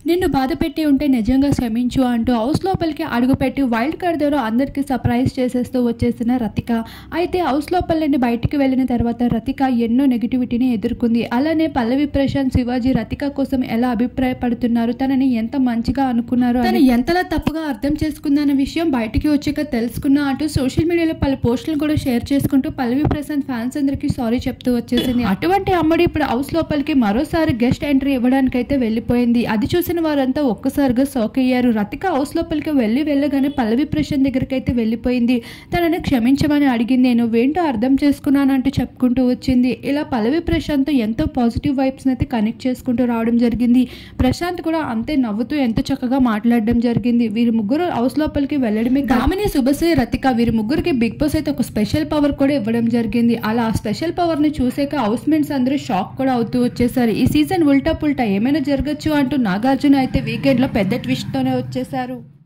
నిన్ను బాధ పెట్టి ఉంటే నిజంగా క్షమించు అంటూ హౌస్ లోపలికి అడుగుపెట్టి వైల్డ్ కార్డ్ ద్వారా అందరికీ సర్ప్రైజ్ చేసేస్తూ వచ్చేసిన రతిక. అయితే హౌస్ లోపల నుండి బయటికి వెళ్ళిన తర్వాత రతిక ఎన్నో నెగిటివిటీని ఎదుర్కొంది. అలానే పల్లవి ప్రశాంత్, శివాజీ రతిక కోసం ఎలా అభిప్రాయపడుతున్నారు, తనని ఎంత మంచిగా అనుకున్నారు, తను ఎంతలా తప్పుగా అర్థం చేసుకుందన్న విషయం బయటికి వచ్చాక తెలుసుకున్నా అంటూ సోషల్ మీడియాలో పలు పోస్టులను కూడా షేర్ చేసుకుంటూ పల్లవి ప్రశాంత్ ఫ్యాన్స్ అందరికీ సారీ చెప్తూ వచ్చేసింది. అటువంటి అమ్మడు ఇప్పుడు హౌస్ లోపలికి మరోసారి గెస్ట్ ఎంట్రీ ఇవ్వడానికైతే వెళ్ళిపోయింది. అది చూసి వారంతా ఒక్కసారిగా షాక్ అయ్యారు. రతిక హౌస్ లోపలికి వెళ్ళగానే పల్లవి ప్రశాంత్ దగ్గరికి అయితే వెళ్ళిపోయింది. తనని క్షమించమని అడిగింది. నువ్వేంటో అర్థం చేసుకున్నానంటూ చెప్పుకుంటూ వచ్చింది. ఇలా పల్లవి ప్రశాంత్ ఎంతో పాజిటివ్ వైబ్స్ అయితే కనెక్ట్ చేసుకుంటూ రావడం జరిగింది. ప్రశాంత్ కూడా అంతే నవ్వుతూ ఎంతో చక్కగా మాట్లాడడం జరిగింది. వీరి ముగ్గురు హౌస్ లోపలికి వెళ్ళడమే కామిని, శుభశ్రీ, రతిక వీరి ముగ్గురికి బిగ్ బాస్ అయితే ఒక స్పెషల్ పవర్ కూడా ఇవ్వడం జరిగింది. అలా ఆ స్పెషల్ పవర్ ని చూసాక హౌస్ మేట్స్ అందరూ షాక్ కూడా అవుతూ వచ్చేసారు. ఈ సీజన్ ఉల్టా పుల్టా ఏమైనా జరగచ్చు అంటూ నాగార్జున అయితే వీకెండ్ లో పెద్ద ట్విస్ట్ తోనే వచ్చేసారు.